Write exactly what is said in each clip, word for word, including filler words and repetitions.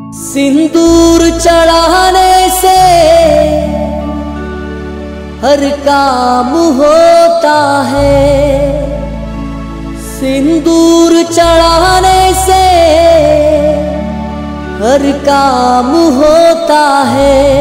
सिंदूर चढ़ाने से हर काम होता है, सिंदूर चढ़ाने से हर काम होता है।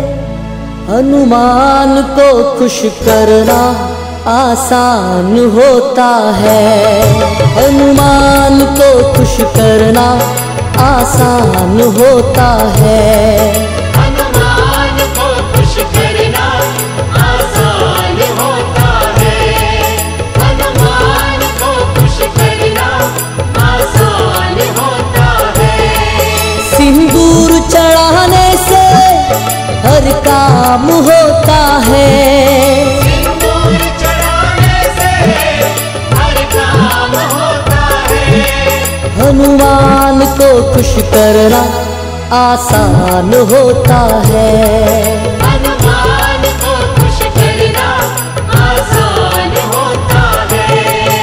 हनुमान को खुश करना आसान होता है, हनुमान को खुश करना आसान होता है। हनुमान को खुश करना आसान होता है, हनुमान को खुश करना आसान होता है। सिंदूर चढ़ाने से हर काम होता है, सिंदूर चढ़ाने से हर काम होता है। हनुमान को खुश करना आसान होता है। हनुमान को खुश करना आसान होता है।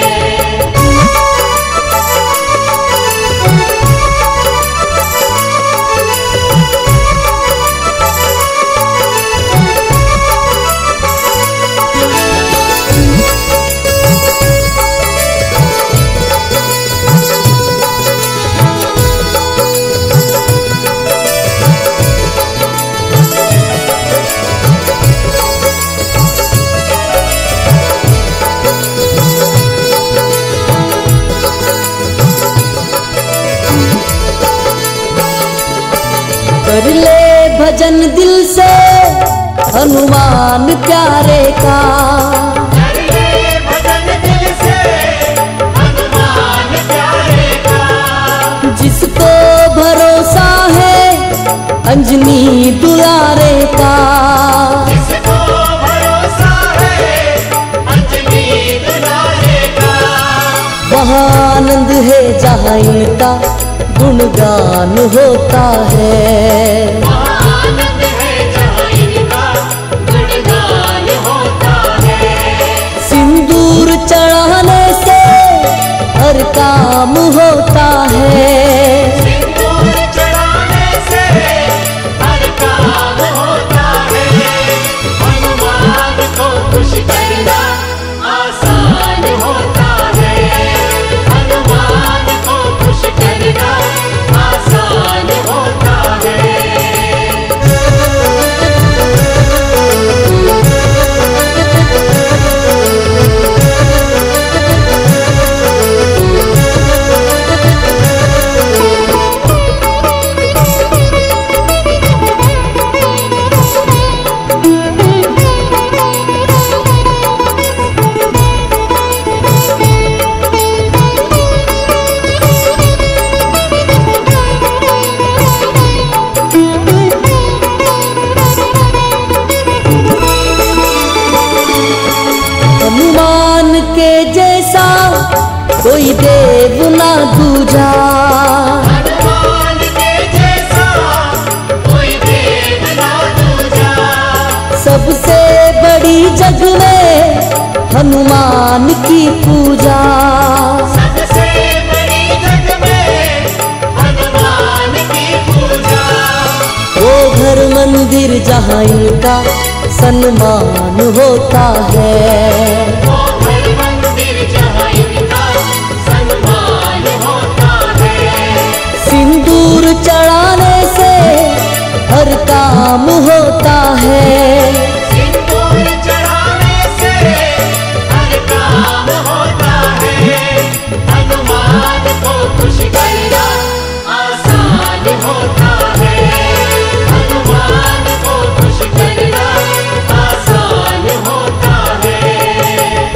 कर ले भजन दिल से हनुमान प्यारे का, कर ले भजन दिल से हनुमान प्यारे का। जिसको भरोसा है अंजनी दुलारे का, जिसको भरोसा है अंजनी दुलारे का। वहाँ आनंद है जहाँ इनका गुणगान होता है। वहाँ आनंद है जहाँ इनका गुणगान होता है। सिंदूर चढ़ाने से हर काम होता है, सिंदूर चढ़ाने से हर काम होता है। हनुमान को खुश करना आसान होता है, हनुमान को खुश करना आसान होता है। हनुमान के जैसा कोई देव ना दूजा, हनुमान के जैसा कोई देव ना दूजा। सबसे बड़ी जग में हनुमान की पूजा। सबसे बड़ी जग में हनुमान की पूजा। वो घर मंदिर जहाँ इनका सम्मान होता है, वो घर मंदिर जहाँ इनका सम्मान होता है। सिंदूर चढ़ाने से हर काम होता है। सिंदूर चढ़ाने से हर काम होता है। हनुमान को खुश करना आसान होता है, हनुमान को खुश करना आसान होता है।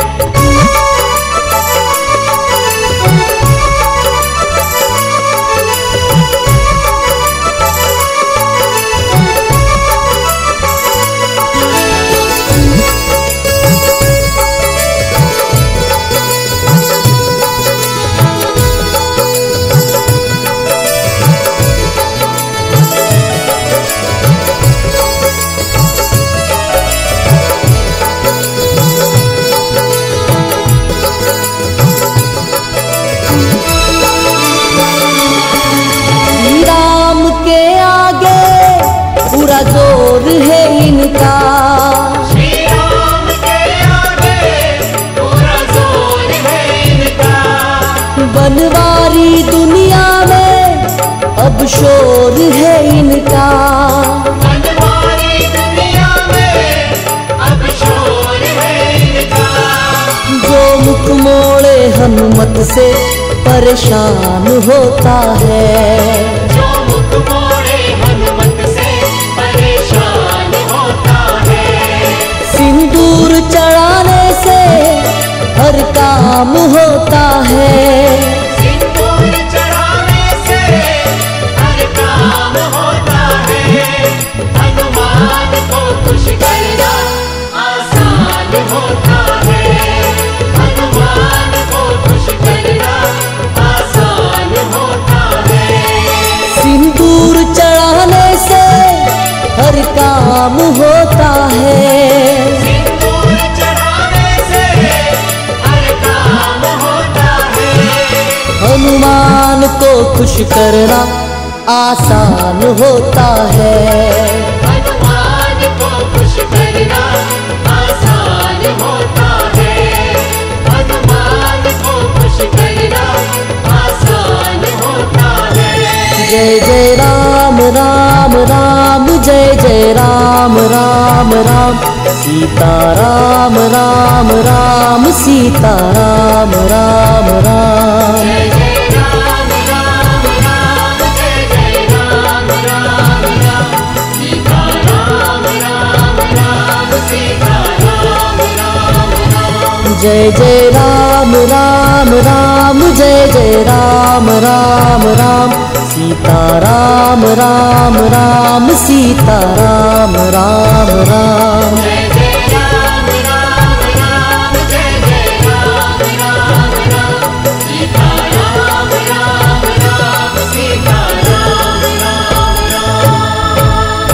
हनुमत से परेशान होता है। जो मुख मोड़े हनुमत से परेशान होता है। सिंदूर चढ़ाने से हर काम होता है। सिंदूर चढ़ाने से हर काम होता है। हनुमान को खुश करना आसान होता है। हनुमान को खुश करना आसान होता है। सिंदूर चढ़ाने से हर काम होता है। सिंदूर चढ़ाने से हर काम होता है। हनुमान को खुश करना आसान होता है। हनुमान को खुश करना आसान होता है। हनुमान को खुश करना आसान होता है। जय जय राम राम राम जय जय राम राम राम सीता राम राम राम सीता राम राम राम। जय जय राम राम राम जय जय राम राम राम सीता राम राम राम सीता राम राम राम। जय जय राम राम राम जय जय राम राम राम सीता राम राम राम सीता राम राम राम। जय जय राम राम राम जय जय राम राम राम सीता राम राम राम सीता राम राम राम।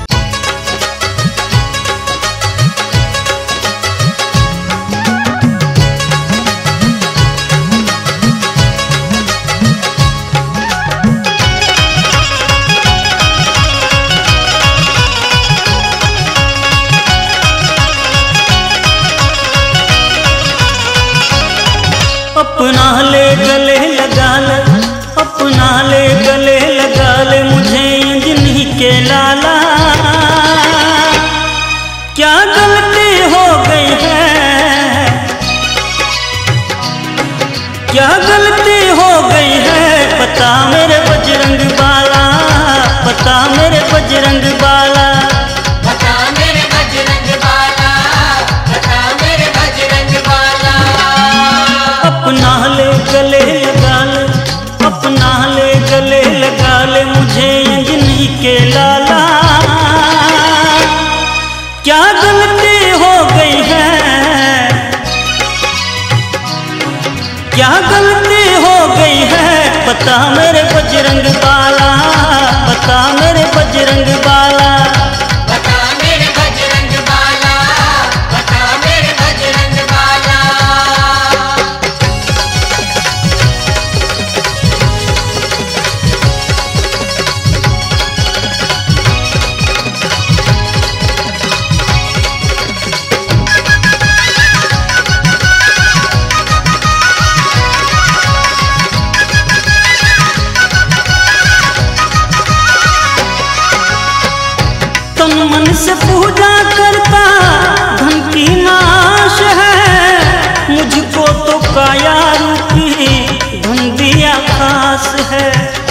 अपना ले गले लगा ले, अपना ले गले लगा ले मुझे अंजनी के लाला। क्या गलती हो गई है, क्या गलती हो गई है, बता मेरे बजरंग बाला, बता मेरे बजरंग बाला। बता मेरे बजरंग बाला, बता मेरे बजरंग बाला। अपना ले गले लगा ले, अपना ले गले लगा ले मुझे अंजनी के लाला। क्या गलती हो गई है, क्या गलती हो गई है, बता मेरे बजरंग बाला, बता मेरे बजरंग बाला। बता मेरे बजरंग बाला, बता मेरे बजरंग बाला। तन मन से पूजा करता धन की नाश है, मुझको तो काया रूपी धन दिया खास है।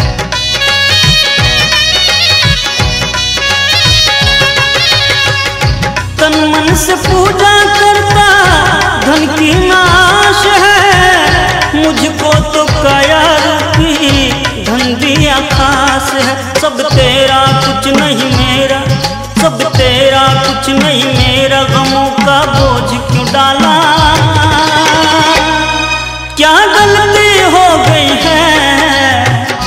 तन मन से पूजा करता धन की नाश है, मुझको तो काया रूपी धन दिया खास है। सब तेरा कुछ नहीं मेरा, सब तेरा कुछ नहीं मेरा, गमों का बोझ क्यों डाला। क्या गलती हो गई है,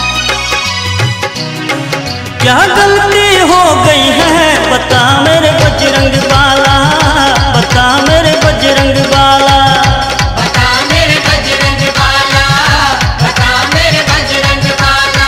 क्या गलती हो गई है, बता मेरे बजरंग बाला, बता मेरे बजरंग बाला। बता मेरे बजरंग बाला, बता मेरे बजरंग बाला।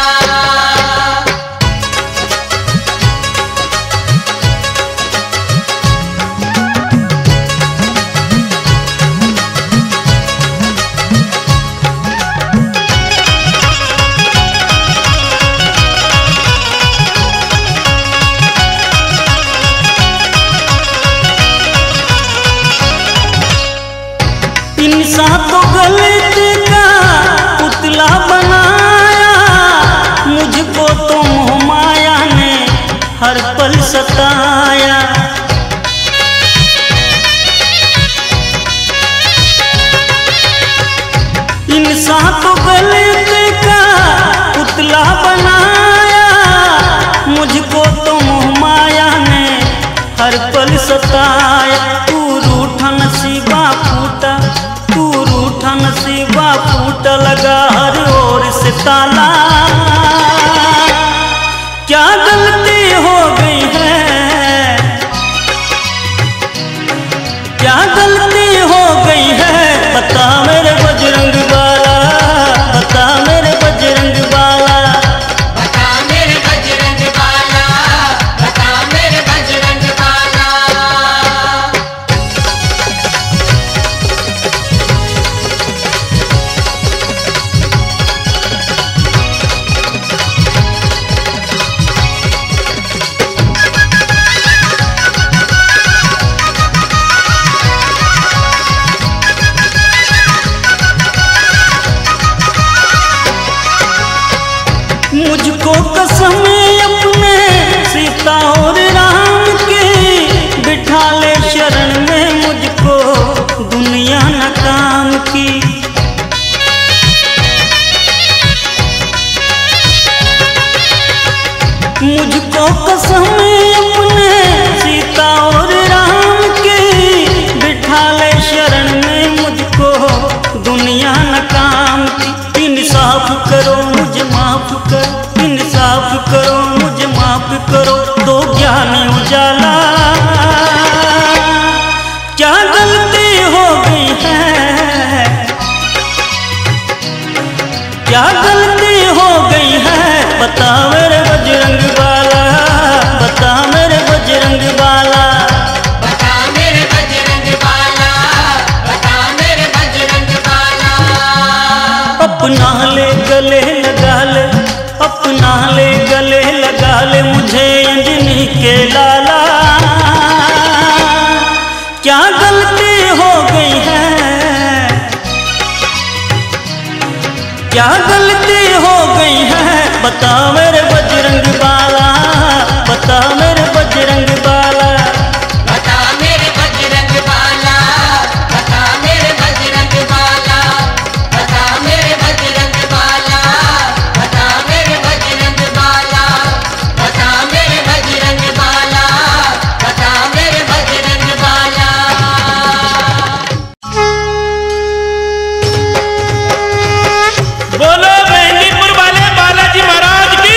हर पल सताया। इंसान तो गलती का पुतला बनाया, मुझको तो मोह माया ने हर पल सताया। तू रूठा नसीबा फूटा, तू रूठा नसीबा फूटा, लगा हर ओर से ताला। क्या गलती हो गई है, क्या गलती हो गई है, बता मेरे बजरंग बाला, बता मेरे बजरंग बाला, बता मेरे बजरंग बाला, बता मेरे बजरंग बाला। मुझको कसम अपने सीता और राम की, बिठा ले शरण में मुझको दुनिया न काम की। मुझको कसम अपने सीता और राम की, बिठा ले शरण में मुझको दुनिया न काम की। इंसाफ करो मुझे माफ करो, इंसाफ करो मुझे माफ करो, दो ज्ञानी उजाला। क्या गलती हो गई है, क्या गलती हो गई है, बता मेरे बजरंग बाला, बता मेरे बजरंग बाला, बता मेरे बजरंग बाला, बता मेरे बजरंग बाला। अपना ले गले लगा ले, अपना ले गले लगा ले मुझे अंजनी के लाला। क्या गलती हो गई है, क्या गलती हो गई है, बता मेरे बजरंग बाला, बता मेरे बजरंग बाला, बता मेरे बजरंग बाला, बता मेरे बजरंग बाला, बता मेरे बजरंग बाला, बता मेरे बजरंग बाला, बता मेरे बजरंग बाला, बता मेरे बजरंग बाला। बोलो मेहंदीपुर वाले बालाजी महाराज की।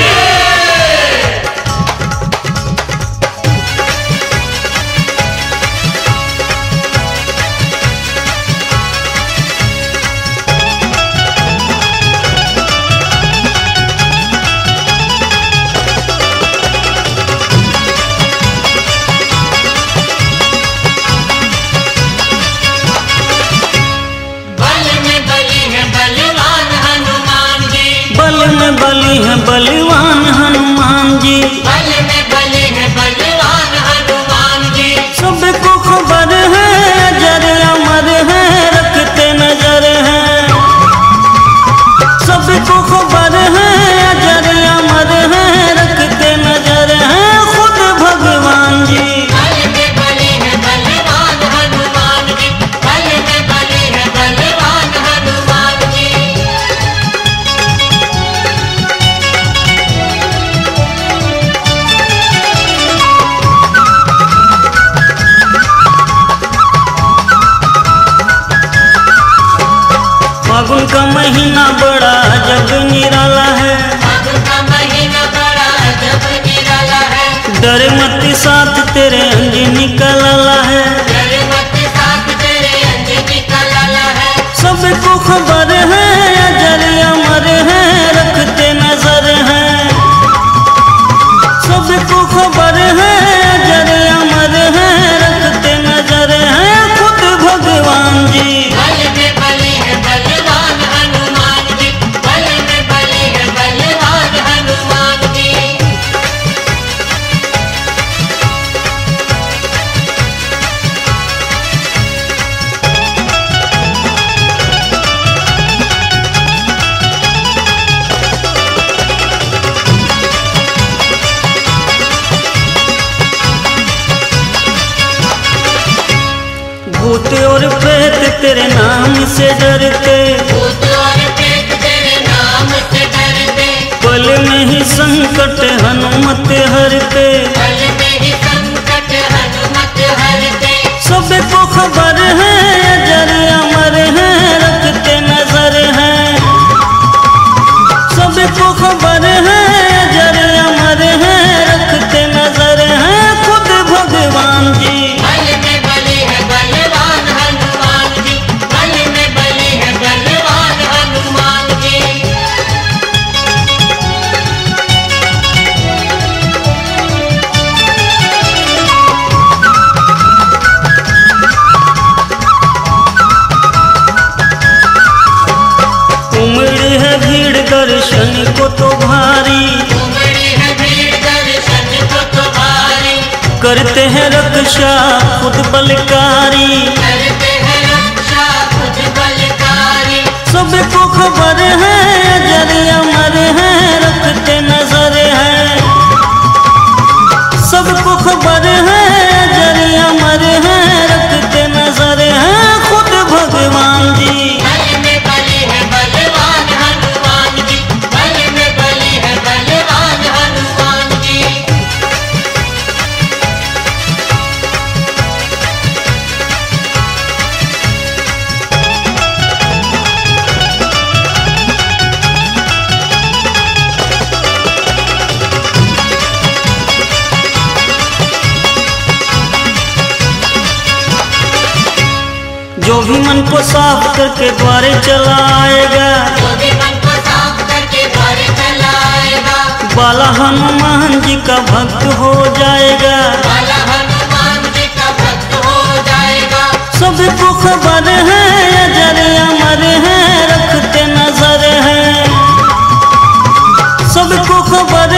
बल में बली है बलवान हनुमान जी, बल में बली है बलवान हनुमान जी। बल में बली है बलवान हनुमान जी। सबको खबर है अजर अमर है, रखते नजर है, सबको खबर है अजर अमर है, रखते नजर है खुद भगवान जी। बल में बली है बलवान हनुमान जी, बल में बली है बलवान हनुमान जी। फागुन का महीना बड़ा जब निराला है, फागुन का महीना बड़ा अजब निराला है, डरे मत साथ तेरे अंजनी का लाला है। तेरे मत साथ तेरे अंजनी का लाला है। सबको खबर है अजर अमर है, रखते नजर है, सबको खबर है अजर अमर है, रखते नजर है खुद भगवान जी। बल में बली है बलवान हनुमान जी, भूत और प्रेत तेरे नाम से डरते, भूत और प्रेत तेरे नाम से डरते, पल में ही संकट हनुमत हरते, पल में ही संकट हनुमत हरते। सबको खबर है अजर अमर है रखते नजर है, सबको खबर है अजर अमर है रखते नजर है खुद भगवान जी। बल में बली है बलवान हनुमान जी, बल में बली है बलवान हनुमान जी। उमड़ी है भीड़ दर्शन को तो भारी, उमड़ी है भीड़ दर्शन को तो भारी, करते हैं रक्षा खुद बलकारी, करते हैं रक्षा खुद बलकारी। सबको खबर है अजर अमर है रखते नजर है, सबको खबर है अजर अमर है रखते नजर है खुद भगवान जी। बल में बली है बलवान हनुमान जी, बल में बली है बलवान हनुमान जी। जो भी मन को साफ करके द्वारे चलाएगा, जो भी मन को साफ करके द्वारे चलाएगा, बाला हनुमान जी का भक्त हो जाएगा, बाला हनुमान जी का भक्त हो जाएगा। सबको खबर है अजर अमर है रखते नजर है, सबको खबर